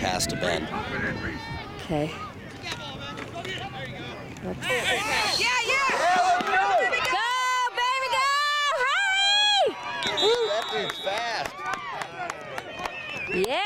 pass to Ben. Okay. Yeah, go, baby, go! Hurry! That dude's fast. Yeah!